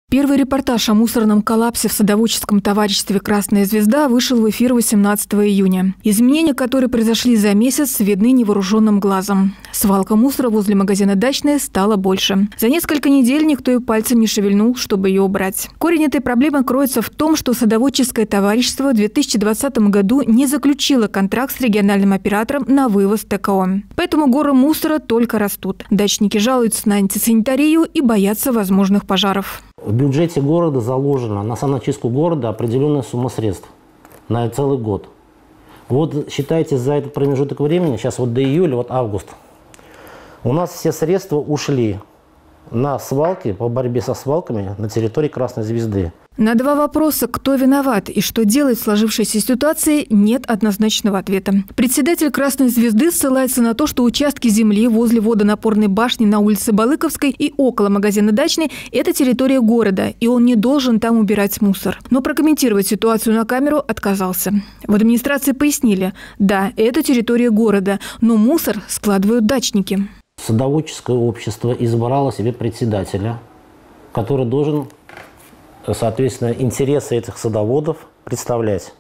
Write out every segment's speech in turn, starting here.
Первый репортаж о мусорном коллапсе в садоводческом товариществе «Красная звезда» вышел в эфир 18 июня. Изменения, которые произошли за месяц, видны невооруженным глазом. Свалка мусора возле магазина «Дачная» стала больше. За несколько недель никто и пальцем не шевельнул, чтобы ее убрать. Корень этой проблемы кроется в том, что садоводческое товарищество в 2020 году не заключило контракт с региональным оператором на вывоз ТКО. Поэтому горы мусора только растут. Дачники жалуются на антисанитарию и боятся возможных пожаров. В бюджете города заложена на саночистку города определенная сумма средств на целый год. Вот считайте, за этот промежуток времени, сейчас вот до июля, вот август, у нас все средства ушли на свалки, по борьбе со свалками на территории Красной Звезды. На два вопроса, кто виноват и что делать в сложившейся ситуации, нет однозначного ответа. Председатель Красной Звезды ссылается на то, что участки земли возле водонапорной башни на улице Балыковской и около магазина «Дачный» – это территория города, и он не должен там убирать мусор. Но прокомментировать ситуацию на камеру отказался. В администрации пояснили – да, это территория города, но мусор складывают дачники. Садоводческое общество избрало себе председателя, который должен, соответственно, интересы этих садоводов представлять.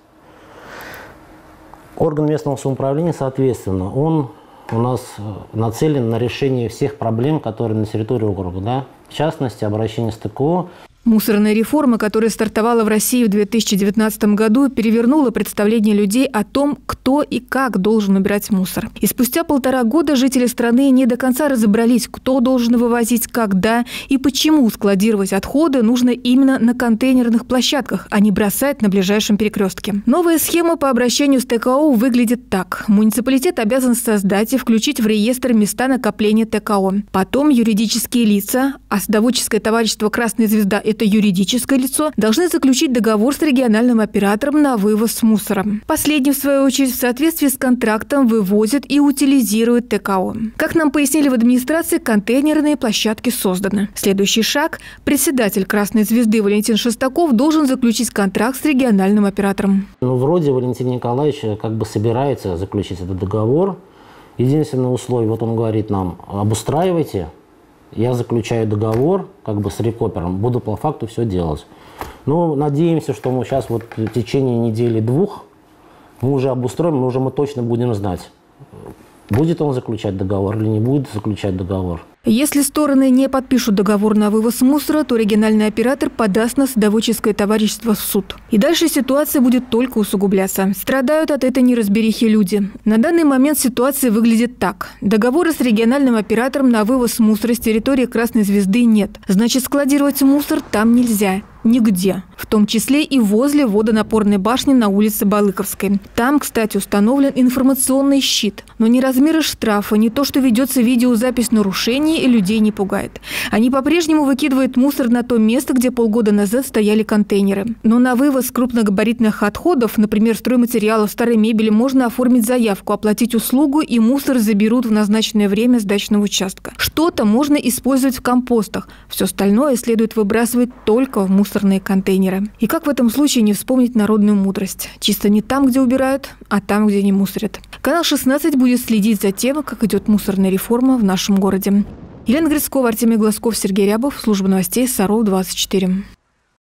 Орган местного самоуправления, соответственно, он у нас нацелен на решение всех проблем, которые на территории округа, да? В частности, обращение с ТКО. Мусорная реформа, которая стартовала в России в 2019 году, перевернула представление людей о том, кто и как должен убирать мусор. И спустя 1,5 года жители страны не до конца разобрались, кто должен вывозить, когда и почему складировать отходы нужно именно на контейнерных площадках, а не бросать на ближайшем перекрестке. Новая схема по обращению с ТКО выглядит так. Муниципалитет обязан создать и включить в реестр места накопления ТКО. Потом юридические лица, а садоводческое товарищество «Красная звезда» – это юридическое лицо, должны заключить договор с региональным оператором на вывоз мусора. Последний, в свою очередь, в соответствии с контрактом вывозит и утилизирует ТКО. Как нам пояснили в администрации, контейнерные площадки созданы. Следующий шаг – председатель «Красной звезды» Валентин Шестаков должен заключить контракт с региональным оператором. Вроде Валентин Николаевич собирается заключить этот договор. Единственное условие, вот он говорит нам, обустраивайте. Я заключаю договор с рекопером, буду по факту все делать. Но надеемся, что мы сейчас вот в течение недели-двух мы уже обустроим, мы точно будем знать, будет он заключать договор или не будет заключать договор. Если стороны не подпишут договор на вывоз мусора, то региональный оператор подаст на садоводческое товарищество в суд. И дальше ситуация будет только усугубляться. Страдают от этой неразберихи люди. На данный момент ситуация выглядит так. Договора с региональным оператором на вывоз мусора с территории Красной Звезды нет. Значит, складировать мусор там нельзя. Нигде. В том числе и возле водонапорной башни на улице Балыковской. Там, кстати, установлен информационный щит. Но ни размеры штрафа, ни то, что ведется видеозапись нарушений, и людей не пугает. Они по-прежнему выкидывают мусор на то место, где полгода назад стояли контейнеры. Но на вывоз крупногабаритных отходов, например, стройматериалов, старой мебели, можно оформить заявку, оплатить услугу, и мусор заберут в назначенное время с дачного участка. Что-то можно использовать в компостах. Все остальное следует выбрасывать только в мусорные контейнеры. И как в этом случае не вспомнить народную мудрость? Чисто не там, где убирают, а там, где не мусорят. Канал 16 будет следить за тем, как идет мусорная реформа в нашем городе. Елена Грицкова, Артемий Глазков, Сергей Рябов. Служба новостей Саров 24.